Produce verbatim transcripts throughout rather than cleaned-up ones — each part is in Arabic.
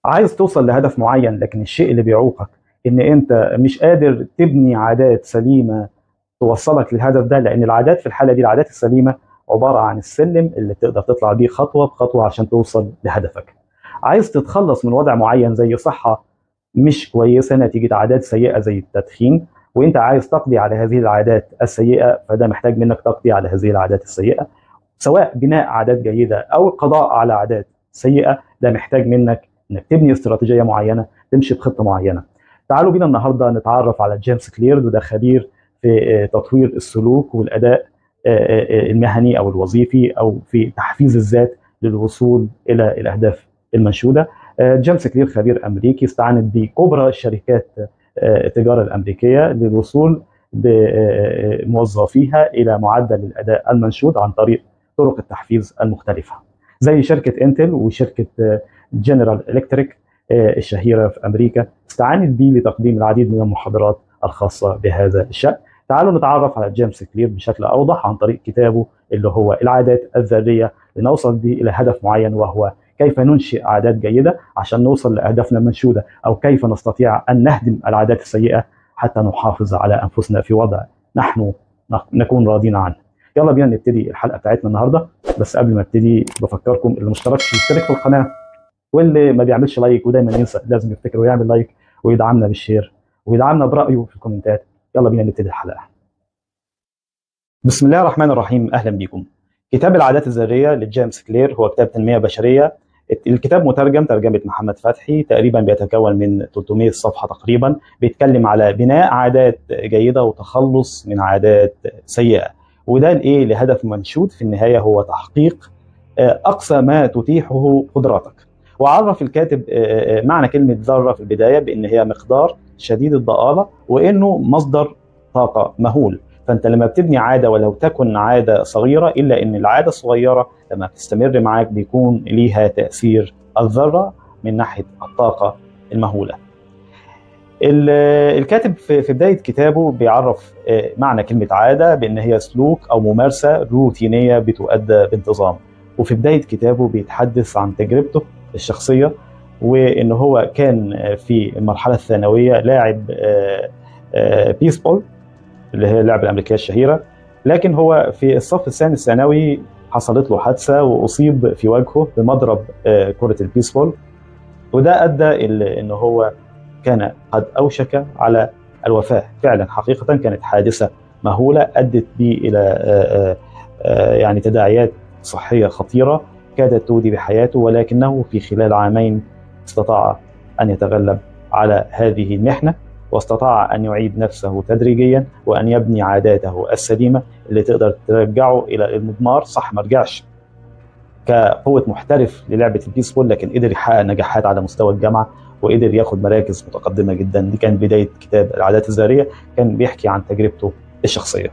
عايز توصل لهدف معين، لكن الشيء اللي بيعوقك ان انت مش قادر تبني عادات سليمه توصلك للهدف ده. لان العادات في الحاله دي، العادات السليمه عباره عن السلم اللي تقدر تطلع بيه خطوه بخطوه عشان توصل لهدفك. عايز تتخلص من وضع معين زي صحه مش كويسه نتيجه عادات سيئه زي التدخين، وانت عايز تقضي على هذه العادات السيئه، فده محتاج منك تقضي على هذه العادات السيئه. سواء بناء عادات جيده او القضاء على عادات سيئه، ده محتاج منك انك تبني استراتيجيه معينه، تمشي بخطه معينه. تعالوا بينا النهارده نتعرف على جيمس كلير، وده خبير في تطوير السلوك والاداء المهني او الوظيفي او في تحفيز الذات للوصول الى الاهداف المنشوده. جيمس كلير خبير امريكي استعانت بكبرى الشركات التجاره الامريكيه للوصول بموظفيها الى معدل الاداء المنشود عن طريق طرق التحفيز المختلفه، زي شركه انتل وشركه جنرال الكتريك الشهيره في امريكا استعانت به لتقديم العديد من المحاضرات الخاصه بهذا الشان. تعالوا نتعرف على جيمس كلير بشكل اوضح عن طريق كتابه اللي هو العادات الذريه، لنوصل به الى هدف معين، وهو كيف ننشئ عادات جيده عشان نوصل لاهدافنا المنشوده، او كيف نستطيع ان نهدم العادات السيئه حتى نحافظ على انفسنا في وضع نحن نكون راضين عنه. يلا بينا نبتدي الحلقه بتاعتنا النهارده. بس قبل ما ابتدي بفكركم اللي مشتركش يشترك في القناه، واللي ما بيعملش لايك ودايما ينسى لازم يفتكر ويعمل لايك ويدعمنا بالشير ويدعمنا برايه في الكومنتات. يلا بينا نبتدي الحلقه. بسم الله الرحمن الرحيم. اهلا بيكم. كتاب العادات الذريه لجيمس كلير هو كتاب تنميه بشريه. الكتاب مترجم ترجمه محمد فتحي، تقريبا بيتكون من ثلاثمائة صفحه تقريبا، بيتكلم على بناء عادات جيده وتخلص من عادات سيئه، وده لايه؟ لهدف منشود في النهايه هو تحقيق اقصى ما تتيحه قدراتك. وعرف الكاتب معنى كلمه ذره في البدايه بان هي مقدار شديد الضآلة، وانه مصدر طاقه مهول. فانت لما بتبني عاده ولو تكن عاده صغيره، الا ان العاده الصغيره لما بتستمر معاك بيكون ليها تاثير الذره من ناحيه الطاقه المهوله. الكاتب في بدايه كتابه بيعرف معنى كلمه عاده بان هي سلوك او ممارسه روتينيه بتؤدى بانتظام. وفي بدايه كتابه بيتحدث عن تجربته الشخصيه، وان هو كان في المرحله الثانويه لاعب بيسبول اللي هي اللعبه الامريكيه الشهيره، لكن هو في الصف الثاني الثانوي حصلت له حادثه واصيب في وجهه بمضرب كره البيسبول، وده ادى الى ان هو كان قد اوشك على الوفاه. فعلا حقيقه كانت حادثه مهوله ادت به الى يعني تداعيات صحيه خطيره كادت تودي بحياته، ولكنه في خلال عامين استطاع ان يتغلب على هذه المحنه، واستطاع أن يعيد نفسه تدريجيا وأن يبني عاداته السليمة اللي تقدر ترجعه إلى المضمار. صح ما رجعش كقوة محترف للعبة البيسبول، لكن قدر يحقق نجاحات على مستوى الجامعة وقدر ياخد مراكز متقدمة جدا. دي كانت بداية كتاب العادات الذرية، كان بيحكي عن تجربته الشخصية.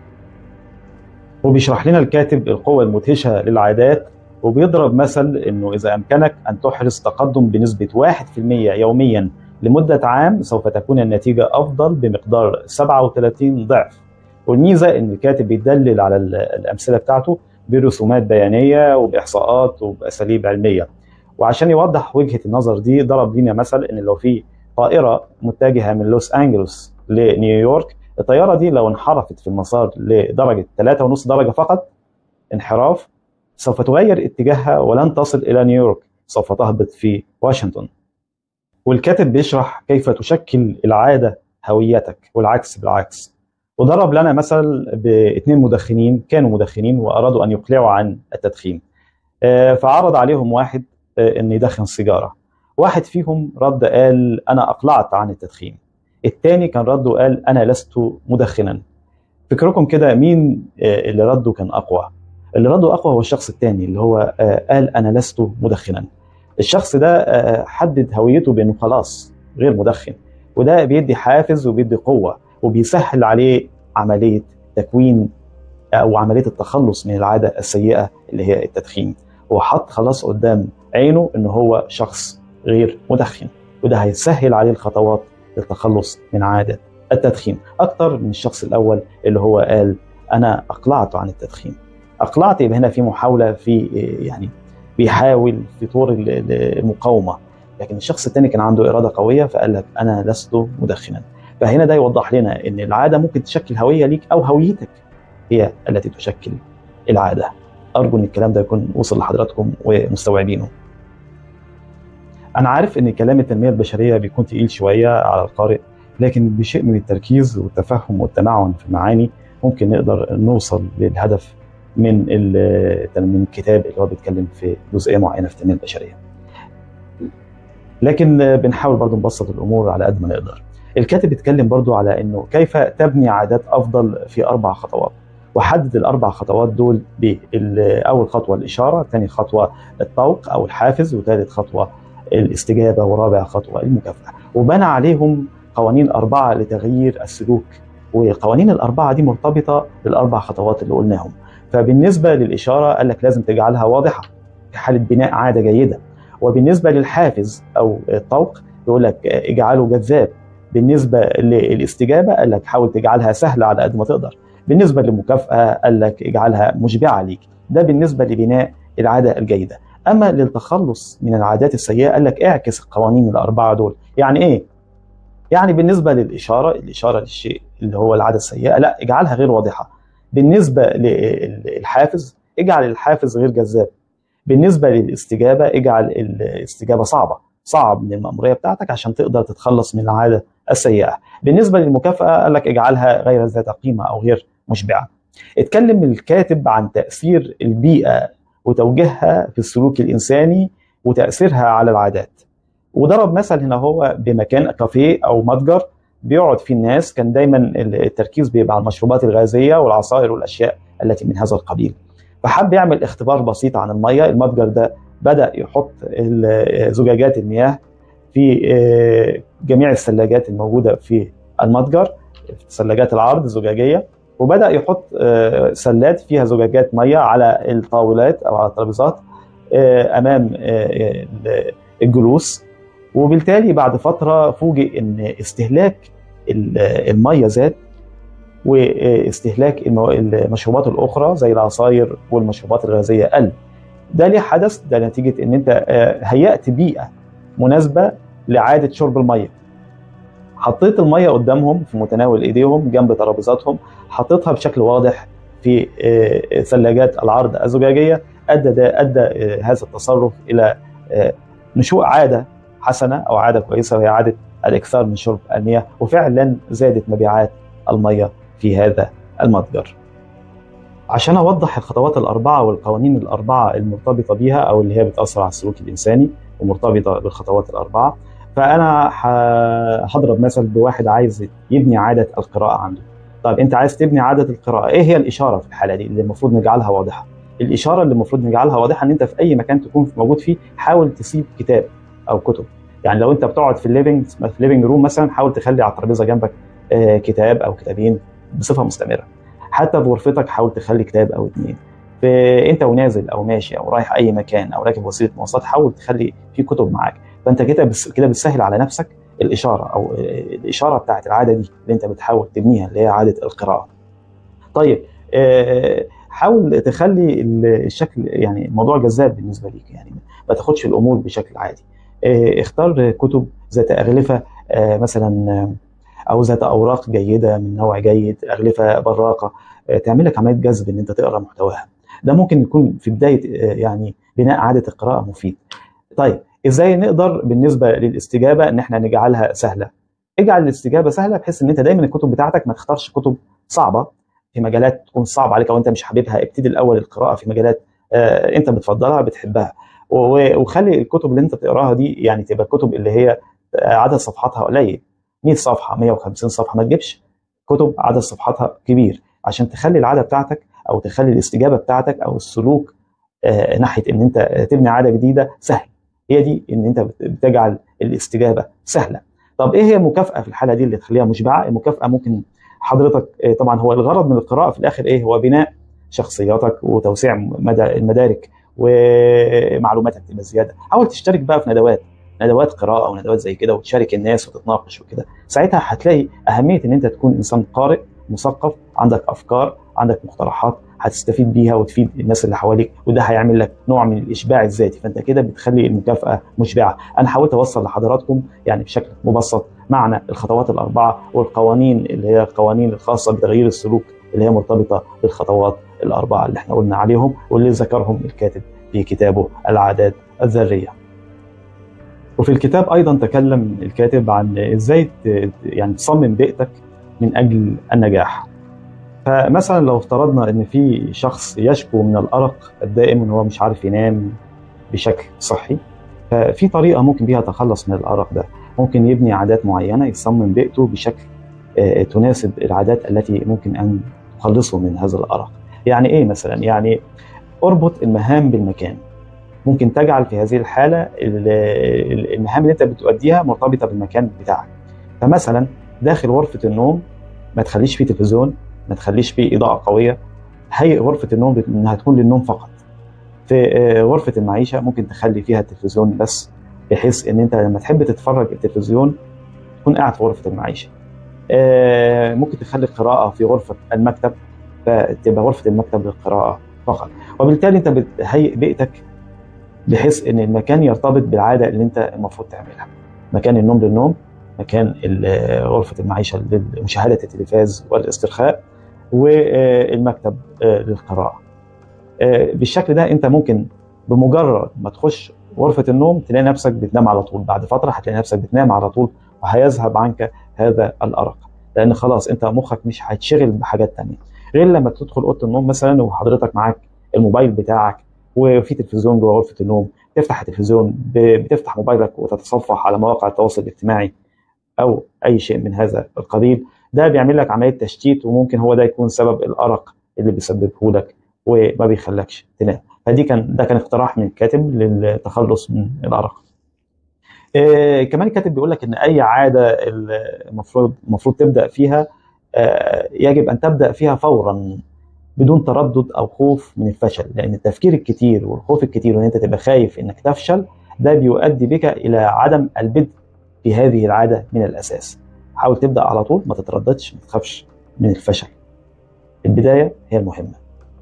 وبيشرح لنا الكاتب القوة المدهشة للعادات، وبيضرب مثل إنه إذا أمكنك أن تحرز تقدم بنسبة واحد بالمئة يوميا لمدة عام، سوف تكون النتيجة أفضل بمقدار سبعة وثلاثين ضعف. والميزة إن الكاتب بيدلل على الأمثلة بتاعته برسومات بيانية وبإحصاءات وبأساليب علمية. وعشان يوضح وجهة النظر دي ضرب لنا مثل إن لو في طائرة متجهة من لوس أنجلوس لنيويورك، الطيارة دي لو انحرفت في المسار لدرجة ثلاثة ونص درجة فقط انحراف، سوف تغير اتجاهها ولن تصل إلى نيويورك، سوف تهبط في واشنطن. والكاتب بيشرح كيف تشكل العادة هويتك والعكس بالعكس. وضرب لنا مثل باثنين مدخنين كانوا مدخنين وأرادوا أن يقلعوا عن التدخين، فعرض عليهم واحد أن يدخن سيجارة. واحد فيهم رد قال أنا أقلعت عن التدخين، الثاني كان رده قال أنا لست مدخنا. فكركم كده مين اللي رده كان أقوى؟ اللي رده أقوى هو الشخص الثاني اللي هو قال أنا لست مدخنا. الشخص ده حدد هويته بانه خلاص غير مدخن، وده بيدي حافز وبيدي قوه وبيسهل عليه عمليه تكوين او عمليه التخلص من العاده السيئه اللي هي التدخين. هو حط خلاص قدام عينه ان هو شخص غير مدخن، وده هيسهل عليه الخطوات للتخلص من عاده التدخين اكتر من الشخص الاول اللي هو قال انا اقلعت عن التدخين. اقلعت يبقى هنا في محاوله، في يعني بيحاول في طور المقاومة، لكن الشخص الثاني كان عنده اراده قويه فقال لك انا لست مدخنا. فهنا ده يوضح لنا ان العاده ممكن تشكل هويه ليك او هويتك هي التي تشكل العاده. ارجو ان الكلام ده يكون وصل لحضراتكم ومستوعبينه. انا عارف ان كلام التنميه البشريه بيكون تقيل شويه على القارئ، لكن بشيء من التركيز والتفهم والتمعن في المعاني ممكن نقدر نوصل للهدف من من الكتاب اللي هو بيتكلم في جزئيه معينه في التنميه البشريه. لكن بنحاول برضو نبسط الامور على قد ما نقدر. الكاتب بيتكلم برضو على انه كيف تبني عادات افضل في اربع خطوات، وحدد الاربع خطوات دول باول خطوه الاشاره، ثاني خطوه الطوق او الحافز، وثالث خطوه الاستجابه، ورابع خطوه المكافاه، وبنى عليهم قوانين اربعه لتغيير السلوك، والقوانين الاربعه دي مرتبطه بالاربع خطوات اللي قلناهم. فبالنسبه للاشاره قال لك لازم تجعلها واضحه في حاله بناء عاده جيده، وبالنسبه للحافز او الطوق يقول لك اجعله جذاب، بالنسبه للاستجابه قال لك حاول تجعلها سهله على قد ما تقدر، بالنسبه للمكافاه قال لك اجعلها مشبعه ليك. ده بالنسبه لبناء العاده الجيده. اما للتخلص من العادات السيئه قال لك اعكس القوانين الاربعه دول. يعني ايه؟ يعني بالنسبه للاشاره، الاشاره للشيء اللي هو العاده السيئه لا اجعلها غير واضحه. بالنسبه للحافز اجعل الحافز غير جذاب. بالنسبه للاستجابه اجعل الاستجابه صعبه، صعب من المأموريه بتاعتك عشان تقدر تتخلص من العاده السيئه. بالنسبه للمكافاه قال لك اجعلها غير ذات قيمه او غير مشبعه. اتكلم الكاتب عن تاثير البيئه وتوجيهها في السلوك الانساني وتاثيرها على العادات، وضرب مثل هنا هو بمكان كافيه او متجر بيقعد فيه الناس، كان دايما التركيز بيبقى على المشروبات الغازيه والعصائر والاشياء التي من هذا القبيل. فحب يعمل اختبار بسيط عن الميه. المتجر ده بدا يحط زجاجات المياه في جميع الثلاجات الموجوده في المتجر، ثلاجات العرض الزجاجيه، وبدا يحط سلات فيها زجاجات ميه على الطاولات او على الترابيزات امام الجلوس. وبالتالي بعد فتره فوجئ ان استهلاك الميه زاد، واستهلاك المشروبات الاخرى زي العصاير والمشروبات الغازيه قل. ده ليه حدث؟ ده نتيجه ان انت هيأت بيئه مناسبه لاعاده شرب الميه. حطيت الميه قدامهم في متناول ايديهم جنب ترابيزاتهم، حطيتها بشكل واضح في ثلاجات العرض الزجاجيه، ادى ده ادى هذا التصرف الى نشوء عاده حسنه او عاده كويسه، وهي عاده الاكثار من شرب المياه، وفعلا زادت مبيعات الميه في هذا المتجر. عشان اوضح الخطوات الاربعه والقوانين الاربعه المرتبطه بيها او اللي هي بتاثر على السلوك الانساني ومرتبطه بالخطوات الاربعه، فانا هضرب مثل بواحد عايز يبني عاده القراءه عنده. طيب انت عايز تبني عاده القراءه، ايه هي الاشاره في الحاله دي اللي المفروض نجعلها واضحه؟ الاشاره اللي المفروض نجعلها واضحه ان انت في اي مكان تكون موجود فيه حاول تسيب كتاب او كتب. يعني لو انت بتقعد في الليفنج في الليفنج روم مثلا، حاول تخلي على الترابيزه جنبك كتاب او كتابين بصفه مستمره. حتى في غرفتك حاول تخلي كتاب او اثنين. انت ونازل او ماشي او رايح اي مكان او راكب وسيله مواصلات حاول تخلي في كتب معاك. فانت كده بس كده بتسهل على نفسك الاشاره او الاشاره بتاعت العاده دي اللي انت بتحاول تبنيها اللي هي عاده القراءه. طيب حاول تخلي الشكل يعني الموضوع جذاب بالنسبه ليك، يعني ما تاخدش الامور بشكل عادي. اختار كتب ذات اغلفه مثلا او ذات اوراق جيده من نوع جيد، اغلفه براقه تعمل لك عمليه جذب ان انت تقرا محتواها. ده ممكن يكون في بدايه يعني بناء عاده القراءه مفيد. طيب ازاي نقدر بالنسبه للاستجابه ان احنا نجعلها سهله؟ اجعل الاستجابه سهله بحيث ان انت دايما الكتب بتاعتك ما تختارش كتب صعبه في مجالات تكون صعبه عليك او انت مش حاببها. ابتدي الاول القراءه في مجالات آه انت بتفضلها بتحبها، وخلي الكتب اللي انت بتقراها دي يعني تبقى الكتب اللي هي عدد صفحاتها قليل، مية صفحه مية وخمسين صفحه. ما تجيبش كتب عدد صفحاتها كبير عشان تخلي العاده بتاعتك او تخلي الاستجابه بتاعتك او السلوك آه ناحيه ان انت تبني عاده جديده سهل. هي دي ان انت بتجعل الاستجابه سهله. طب ايه هي المكافاه في الحاله دي اللي تخليها مشبعه؟ المكافاه ممكن حضرتك طبعا هو الغرض من القراءه في الاخر ايه؟ هو بناء شخصياتك وتوسيع مدى المدارك ومعلوماتك تبقى زياده. حاول تشترك بقى في ندوات ندوات قراءه او ندوات زي كده وتشارك الناس وتتناقش وكده. ساعتها هتلاقي اهميه ان انت تكون انسان قارئ مثقف، عندك افكار، عندك مقترحات، هتستفيد بيها وتفيد الناس اللي حواليك، وده هيعمل لك نوع من الاشباع الذاتي، فانت كده بتخلي المكافاه مشبعه. انا حاولت اوصل لحضراتكم يعني بشكل مبسط معنى الخطوات الاربعه والقوانين اللي هي القوانين الخاصه بتغيير السلوك اللي هي مرتبطه بالخطوات الاربعه اللي احنا قلنا عليهم واللي ذكرهم الكاتب في كتابه العادات الذريه. وفي الكتاب ايضا تكلم الكاتب عن ازاي يعني تصمم بيئتك من اجل النجاح. فمثلا لو افترضنا ان في شخص يشكو من الارق الدائم، ان هو مش عارف ينام بشكل صحي، ففي طريقه ممكن بيها يتخلص من الارق ده. ممكن يبني عادات معينه، يصمم بيئته بشكل تناسب العادات التي ممكن ان تخلصه من هذا الارق. يعني ايه مثلا؟ يعني اربط المهام بالمكان. ممكن تجعل في هذه الحاله المهام اللي انت بتؤديها مرتبطه بالمكان بتاعك. فمثلا داخل غرفه النوم ما تخليش فيه تلفزيون، ما تخليش فيه اضاءه قويه، هيئ غرفه النوم انها تكون للنوم فقط. في غرفه المعيشه ممكن تخلي فيها التلفزيون بس، بحيث ان انت لما تحب تتفرج التلفزيون تكون قاعد في غرفه المعيشه. ممكن تخلي القراءه في غرفه المكتب، فتبقى غرفه المكتب للقراءه فقط. وبالتالي انت بتهيئ بيئتك بحيث ان المكان يرتبط بالعاده اللي انت المفروض تعملها. مكان النوم للنوم، مكان غرفه المعيشه لمشاهده التلفاز والاسترخاء، والمكتب للقراءه. بالشكل ده انت ممكن بمجرد ما تخش غرفه النوم تلاقي نفسك بتنام على طول، بعد فتره هتلاقي نفسك بتنام على طول، وهيذهب عنك هذا الارق، لان خلاص انت مخك مش هيتشغل بحاجات تانية. غير لما تدخل اوضه النوم مثلا وحضرتك معاك الموبايل بتاعك وفي تلفزيون جوه غرفه النوم، تفتح التلفزيون، بتفتح موبايلك وتتصفح على مواقع التواصل الاجتماعي او اي شيء من هذا القبيل، ده بيعمل لك عمليه تشتيت، وممكن هو ده يكون سبب الارق اللي بيسببه لك وما بيخلكش تنام. فدي كان ده كان اقتراح من الكاتب للتخلص من الارق. إيه كمان الكاتب بيقول لك ان اي عاده المفروض المفروض تبدا فيها آه يجب ان تبدا فيها فورا بدون تردد او خوف من الفشل، لان التفكير الكتير والخوف الكتير وان انت تبقى خايف انك تفشل ده بيؤدي بك الى عدم البدء في هذه العاده من الاساس. حاول تبدا على طول، ما تترددش، ما تخافش من الفشل. البدايه هي المهمه.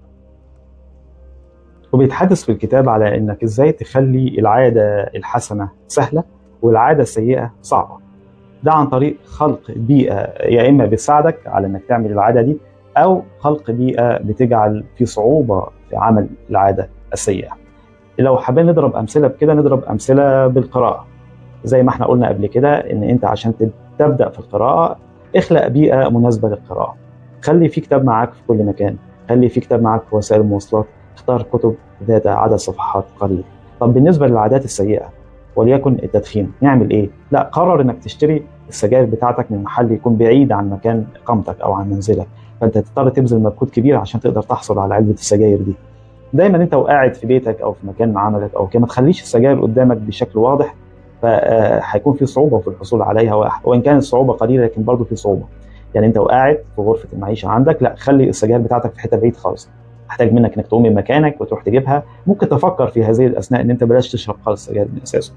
وبيتحدث في الكتاب على انك ازاي تخلي العاده الحسنه سهله والعاده السيئه صعبه. ده عن طريق خلق بيئه يا اما بتساعدك على انك تعمل العاده دي، او خلق بيئه بتجعل في صعوبه في عمل العاده السيئه. لو حابين نضرب امثله بكده، نضرب امثله بالقراءه. زي ما احنا قلنا قبل كده ان انت عشان تبدا في القراءه اخلق بيئه مناسبه للقراءه. خلي في كتاب معاك في كل مكان، خلي في كتاب معاك في وسائل المواصلات، اختار كتب ذات عدد صفحات قليل. طب بالنسبه للعادات السيئه وليكن التدخين، نعمل ايه؟ لا، قرر انك تشتري السجاير بتاعتك من محل يكون بعيد عن مكان اقامتك او عن منزلك، فانت تضطر تبذل مجهود كبير عشان تقدر تحصل على علبه السجاير دي. دايما انت وقاعد في بيتك او في مكان عملك او كده ما تخليش السجاير قدامك بشكل واضح، فهيكون في صعوبه في الحصول عليها، وان كانت الصعوبه قليله لكن برضه في صعوبه. يعني انت وقاعد في غرفه المعيشه عندك، لا، خلي السجاير بتاعتك في حته بعيد خالص، تحتاج منك انك تقوم من مكانك وتروح تجيبها. ممكن تفكر في هذه الاثناء ان انت بلاش تشرب خالص السجاير من اساسه.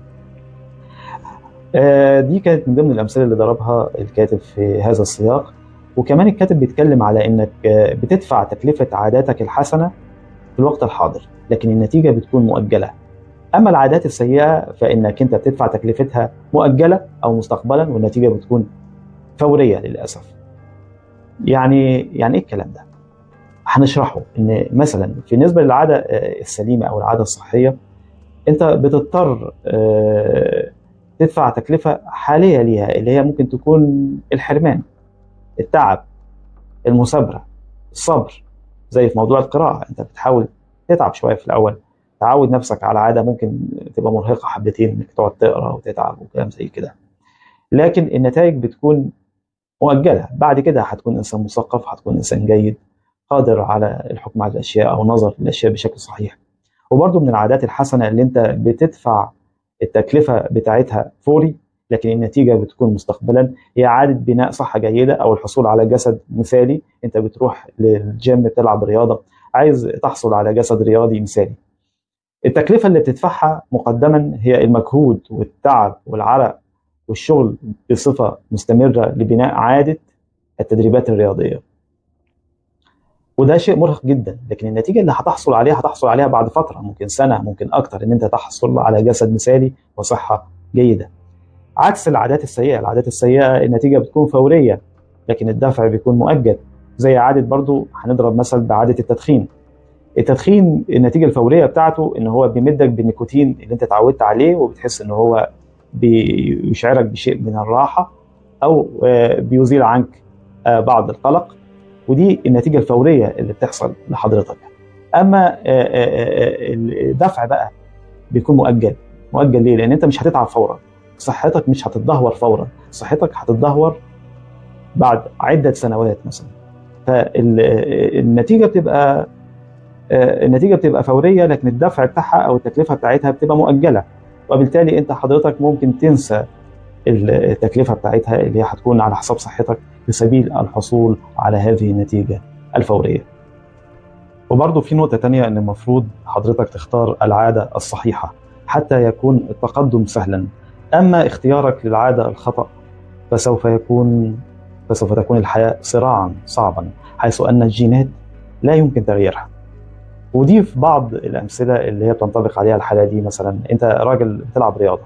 آه دي كانت من ضمن الامثله اللي ضربها الكاتب في هذا السياق. وكمان الكاتب بيتكلم على انك بتدفع تكلفه عاداتك الحسنه في الوقت الحاضر، لكن النتيجه بتكون مؤجله. اما العادات السيئه فانك انت بتدفع تكلفتها مؤجله او مستقبلا، والنتيجه بتكون فوريه للاسف. يعني يعني ايه الكلام ده؟ هنشرحه. ان مثلا في بالنسبه للعاده السليمه او العاده الصحيه، انت بتضطر تدفع تكلفه حاليه ليها، اللي هي ممكن تكون الحرمان، التعب، المثابره، الصبر. زي في موضوع القراءه، انت بتحاول تتعب شويه في الاول، تعود نفسك على عاده ممكن تبقى مرهقه حبتين، انك تقعد تقرا وتتعب وكلام زي كده، لكن النتائج بتكون مؤجله. بعد كده هتكون انسان مثقف، هتكون انسان جيد قادر على الحكم على الاشياء او نظر الاشياء بشكل صحيح. وبرضه من العادات الحسنه اللي انت بتدفع التكلفه بتاعتها فوري لكن النتيجه بتكون مستقبلا، هي عاده بناء صحه جيده او الحصول على جسد مثالي. انت بتروح للجيم بتلعب رياضه، عايز تحصل على جسد رياضي مثالي. التكلفه اللي بتدفعها مقدما هي المجهود والتعب والعرق والشغل بصفه مستمره لبناء عاده التدريبات الرياضيه. وده شيء مرهق جدا، لكن النتيجه اللي هتحصل عليها هتحصل عليها بعد فتره، ممكن سنه ممكن اكتر، ان انت تحصل على جسد مثالي وصحه جيده. عكس العادات السيئه، العادات السيئه النتيجه بتكون فوريه لكن الدفع بيكون مؤجل. زي عاده، برضو هنضرب مثل بعاده التدخين. التدخين النتيجه الفوريه بتاعته ان هو بيمدك بالنيكوتين اللي انت اتعودت عليه، وبتحس ان هو بيشعرك بشيء من الراحه او بيزيل عنك بعض القلق، ودي النتيجه الفوريه اللي بتحصل لحضرتك. اما الدفع بقى بيكون مؤجل. مؤجل ليه؟ لان انت مش هتتعب فورا، صحتك مش هتتدهور فورا، صحتك هتتدهور بعد عده سنوات مثلا. فالنتيجه بتبقى النتيجه بتبقى فوريه، لكن الدفع بتاعها او التكلفه بتاعتها بتبقى مؤجله، وبالتالي انت حضرتك ممكن تنسى التكلفه بتاعتها اللي هي هتكون على حساب صحتك في سبيل الحصول على هذه النتيجه الفوريه. وبرضه في نقطه ثانيه، ان المفروض حضرتك تختار العاده الصحيحه حتى يكون التقدم سهلا. اما اختيارك للعاده الخطا فسوف يكون فسوف تكون الحياه صراعا صعبا، حيث ان الجينات لا يمكن تغييرها. ودي في بعض الامثله اللي هي بتنطبق عليها الحاله دي. مثلا انت راجل بتلعب رياضه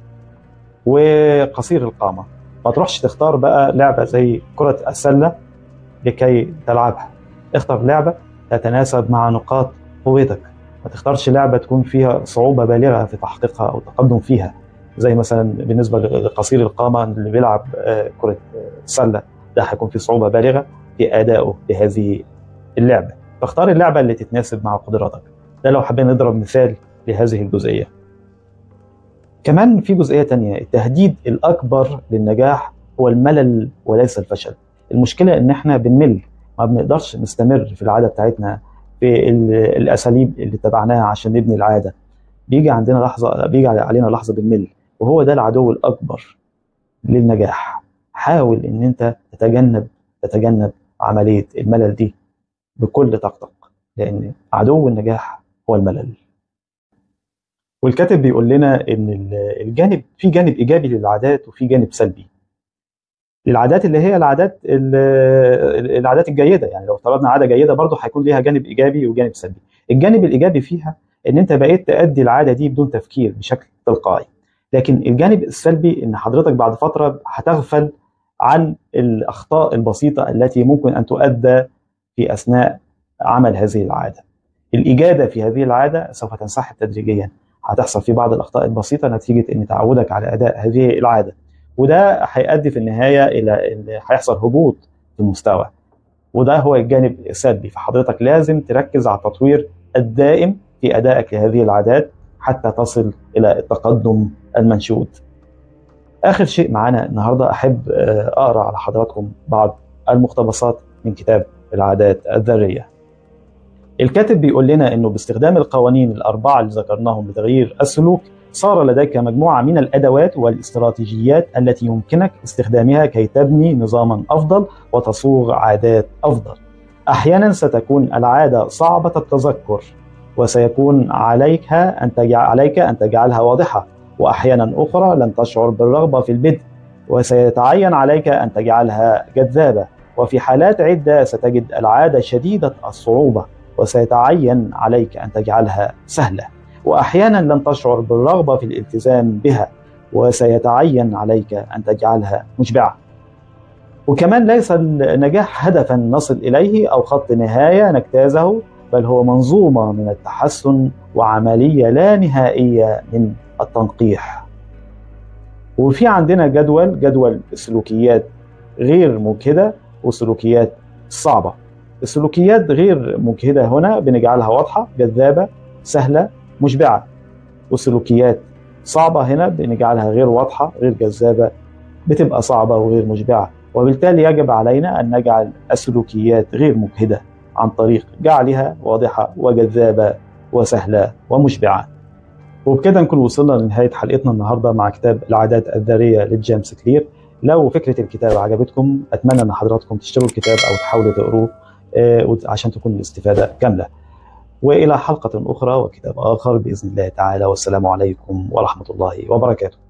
وقصير القامه، ما تروحش تختار بقى لعبه زي كره السله لكي تلعبها. اختر لعبه تتناسب مع نقاط قوتك، ما تختارش لعبه تكون فيها صعوبه بالغه في تحقيقها او تقدم فيها. زي مثلا بالنسبه لقصير القامه اللي بيلعب كره السله، ده هيكون في صعوبه بالغه في ادائه لهذه اللعبه. فاختار اللعبه اللي تتناسب مع قدراتك. ده لو حابين نضرب مثال لهذه الجزئيه. كمان في جزئيه تانية، التهديد الاكبر للنجاح هو الملل وليس الفشل. المشكله ان احنا بنمل، ما بنقدرش نستمر في العاده بتاعتنا في الاساليب اللي اتبعناها عشان نبني العاده. بيجي عندنا لحظه بيجي علينا لحظه بالمل، وهو ده العدو الاكبر للنجاح. حاول ان انت تتجنب تتجنب عمليه الملل دي بكل طاقتك، لان عدو النجاح هو الملل. والكاتب بيقول لنا ان الجانب في جانب ايجابي للعادات وفي جانب سلبي. العادات اللي هي العادات العادات الجيده، يعني لو افترضنا عاده جيده برضه هيكون ليها جانب ايجابي وجانب سلبي. الجانب الايجابي فيها ان انت بقيت تأدي العاده دي بدون تفكير بشكل تلقائي، لكن الجانب السلبي ان حضرتك بعد فتره هتغفل عن الاخطاء البسيطه التي ممكن ان تؤدى في اثناء عمل هذه العاده. الاجاده في هذه العاده سوف تنسحب تدريجيا، هتحصل في بعض الاخطاء البسيطه نتيجه ان تعودك على اداء هذه العاده، وده هيؤدي في النهايه الى ان هيحصل هبوط في المستوى، وده هو الجانب السلبي. فحضرتك لازم تركز على التطوير الدائم في ادائك لهذه العادات حتى تصل الى التقدم المنشود. اخر شيء معانا النهارده، احب اقرا على حضراتكم بعض المقتبسات من كتاب العادات الذريه. الكاتب بيقول لنا انه باستخدام القوانين الاربعه اللي ذكرناهم لتغيير السلوك، صار لديك مجموعه من الادوات والاستراتيجيات التي يمكنك استخدامها كي تبني نظاما افضل وتصوغ عادات افضل. احيانا ستكون العاده صعبه التذكر، وسيكون عليك ان تجعل عليك ان تجعلها واضحه، واحيانا اخرى لن تشعر بالرغبه في البدء، وسيتعين عليك ان تجعلها جذابه، وفي حالات عده ستجد العاده شديده الصعوبه، وسيتعين عليك أن تجعلها سهلة، وأحيانا لن تشعر بالرغبة في الالتزام بها، وسيتعين عليك أن تجعلها مشبعة. وكمان ليس النجاح هدفا نصل إليه أو خط نهاية نجتازه، بل هو منظومة من التحسن وعملية لا نهائية من التنقيح. وفي عندنا جدول جدول سلوكيات غير مجهدة وسلوكيات صعبة. السلوكيات غير مجهدة هنا بنجعلها واضحة، جذابة، سهلة، مشبعة. والسلوكيات صعبة هنا بنجعلها غير واضحة، غير جذابة، بتبقى صعبة وغير مشبعة. وبالتالي يجب علينا أن نجعل السلوكيات غير مجهدة عن طريق جعلها واضحة وجذابة وسهلة ومشبعة. وبكده نكون وصلنا لنهاية حلقتنا النهاردة مع كتاب العادات الذرية لجيمس كلير. لو فكرة الكتاب عجبتكم أتمنى أن حضراتكم تشتروا الكتاب أو تحاولوا تقروه عشان تكون الاستفادة كاملة. وإلى حلقة أخرى وكتاب آخر بإذن الله تعالى، والسلام عليكم ورحمة الله وبركاته.